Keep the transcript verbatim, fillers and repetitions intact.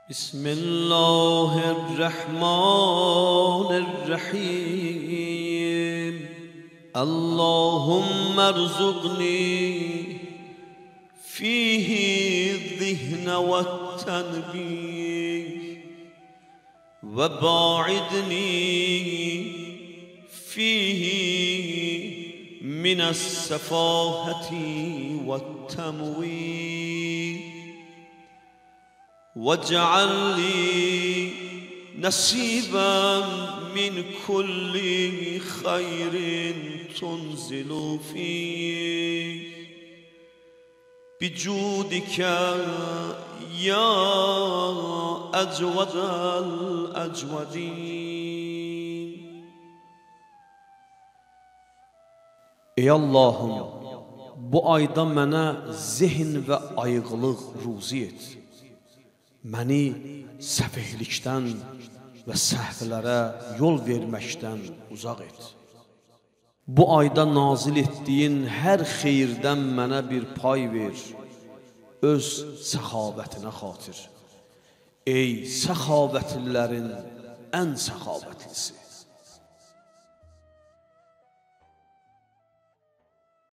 بسم الله الرحمن الرحيم اللهم ارزقني فيه الذهن والتنبيه وباعدني فيه من السفاهة والتمويه واجعل لي نصيبا من كل خير تنزل فيه بجودك يا أجود الأجودين. Ey Allah'ım, bu ayda mənə zihin və ayıqlıq ruzi et. Məni səfihlikdən və səhvlərə yol verməkdən uzaq et. Bu ayda nazil etdiyin hər xeyirdən mənə bir pay ver, öz səxavətinə xatir. Ey səxavətlilərin ən səxavətlisi.